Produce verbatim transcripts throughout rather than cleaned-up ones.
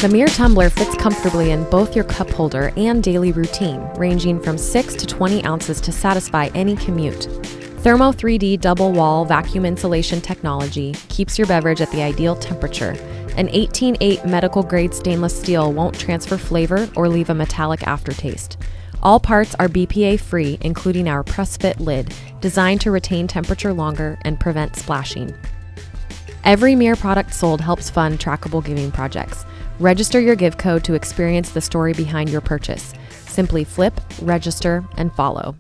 The MiiR tumbler fits comfortably in both your cup holder and daily routine, ranging from six to twenty ounces to satisfy any commute. Thermo three D double wall vacuum insulation technology keeps your beverage at the ideal temperature. An eighteen eight medical grade stainless steel won't transfer flavor or leave a metallic aftertaste. All parts are B P A free, including our press fit lid, designed to retain temperature longer and prevent splashing. Every MiiR product sold helps fund trackable giving projects. Register your give code to experience the story behind your purchase. Simply flip, register, and follow.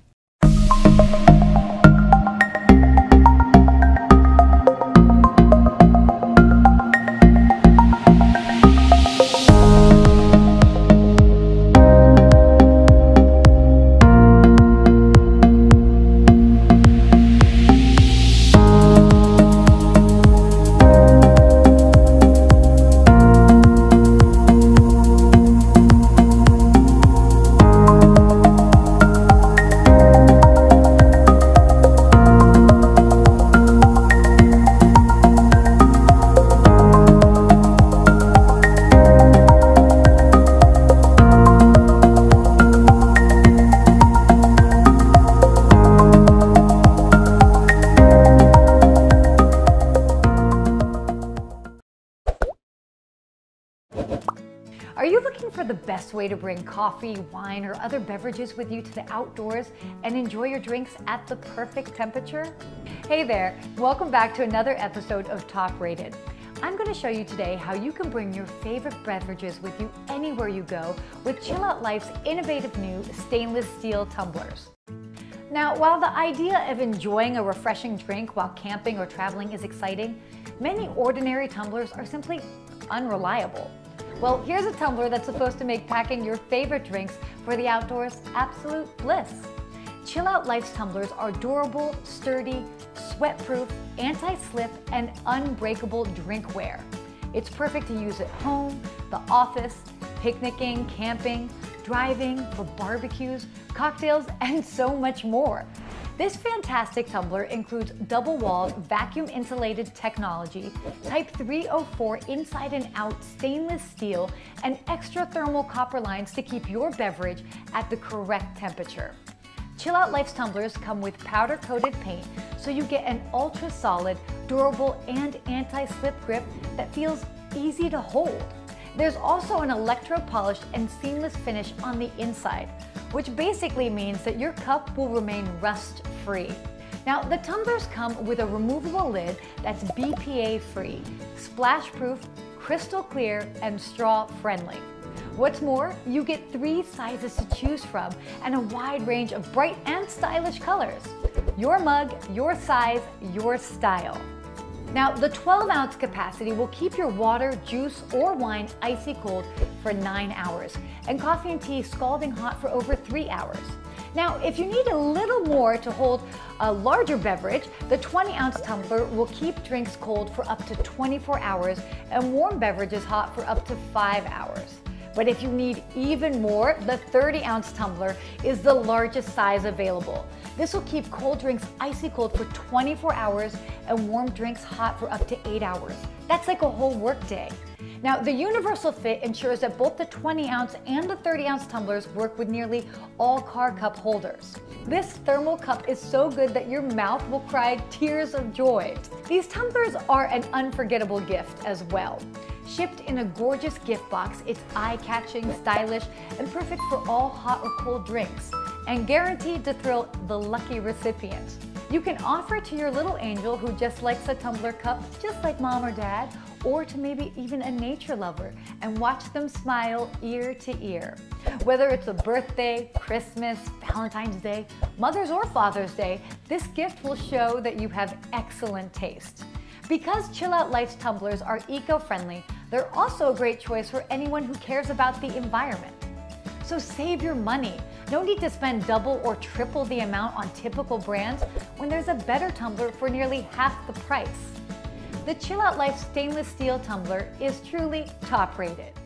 Are you looking for the best way to bring coffee, wine, or other beverages with you to the outdoors and enjoy your drinks at the perfect temperature? Hey there, welcome back to another episode of Top Rated. I'm going to show you today how you can bring your favorite beverages with you anywhere you go with Chill Out Life's innovative new stainless steel tumblers. Now, while the idea of enjoying a refreshing drink while camping or traveling is exciting, many ordinary tumblers are simply unreliable. Well, here's a tumbler that's supposed to make packing your favorite drinks for the outdoors absolute bliss. Chill Out Life's tumblers are durable, sturdy, sweat-proof, anti-slip, and unbreakable drinkware. It's perfect to use at home, the office, picnicking, camping, driving, for barbecues, cocktails, and so much more. This fantastic tumbler includes double-walled vacuum-insulated technology, type three oh four inside and out stainless steel, and extra thermal copper lines to keep your beverage at the correct temperature. Chill Out Life's tumblers come with powder-coated paint, so you get an ultra-solid, durable, and anti-slip grip that feels easy to hold. There's also an electro-polished and seamless finish on the inside, which basically means that your cup will remain rust-free. Now, the tumblers come with a removable lid that's B P A free, splash-proof, crystal clear, and straw-friendly. What's more, you get three sizes to choose from and a wide range of bright and stylish colors. Your mug, your size, your style. Now, the twelve ounce capacity will keep your water, juice, or wine icy cold for nine hours, and coffee and tea scalding hot for over three hours. Now, if you need a little more to hold a larger beverage, the twenty ounce tumbler will keep drinks cold for up to twenty-four hours and warm beverages hot for up to five hours. But if you need even more, the thirty ounce tumbler is the largest size available. This will keep cold drinks icy cold for twenty-four hours and warm drinks hot for up to eight hours. That's like a whole work day. Now, the universal fit ensures that both the twenty ounce and the thirty ounce tumblers work with nearly all car cup holders. This thermal cup is so good that your mouth will cry tears of joy. These tumblers are an unforgettable gift as well. Shipped in a gorgeous gift box, it's eye-catching, stylish, and perfect for all hot or cold drinks, and guaranteed to thrill the lucky recipient. You can offer it to your little angel who just likes a tumbler cup, just like mom or dad, or to maybe even a nature lover, and watch them smile ear to ear. Whether it's a birthday, Christmas, Valentine's Day, Mother's or Father's Day, this gift will show that you have excellent taste. Because Chill Out Life's tumblers are eco-friendly, they're also a great choice for anyone who cares about the environment. So save your money. No need to spend double or triple the amount on typical brands when there's a better tumbler for nearly half the price. The Chill Out Life stainless steel tumbler is truly top rated.